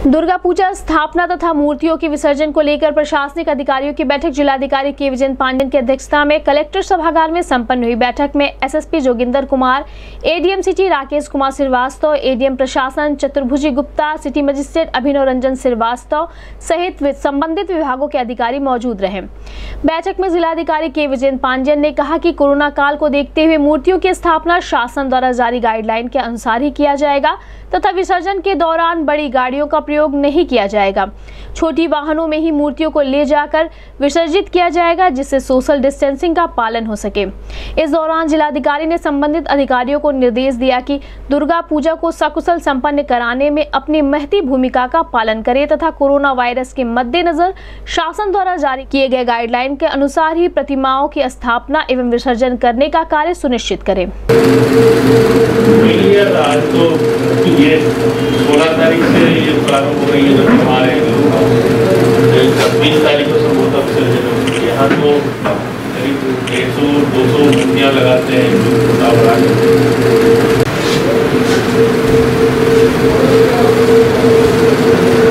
दुर्गा पूजा स्थापना तथा मूर्तियों के विसर्जन को लेकर प्रशासनिक अधिकारियों की बैठक जिलाधिकारी के विजय पांडेन की अध्यक्षता में कलेक्टर सभागार में संपन्न हुई। बैठक में SSP Joginder Kumar, ADM city Rakesh Kumar Srivastava, ADM प्रशासन चतुर्भुजी गुप्ता, सिटी मजिस्ट्रेट अभिनव रंजन श्रीवास्तव सहित संबंधित विभागों के अधिकारी मौजूद रहे। बैठक में जिलाधिकारी के विजय पांडेन ने कहा कि कोरोना काल को देखते हुए मूर्तियों की स्थापना शासन द्वारा जारी गाइडलाइन के अनुसार ही किया जाएगा तथा विसर्जन के दौरान बड़ी गाड़ियों का प्रयोग नहीं किया जाएगा। छोटी वाहनों में ही मूर्तियों को ले जाकर विसर्जित किया जाएगा, जिससे सोशल डिस्टेंसिंग का पालन हो सके। इस दौरान जिलाधिकारी ने संबंधित अधिकारियों को निर्देश दिया कि दुर्गा पूजा को सकुशल संपन्न कराने में अपनी महती भूमिका का पालन करें तथा कोरोना वायरस के मद्देनजर शासन द्वारा जारी किए गए गाइडलाइन के अनुसार ही प्रतिमाओं की स्थापना एवं विसर्जन करने का कार्य सुनिश्चित करें। ये 16 तारीख से ये प्रारंभ हो रही है, जब हमारे 20 तारीख को संभवतः विसर्जन। यहाँ तो करीब 150-200 मूर्तियाँ लगाते हैं जो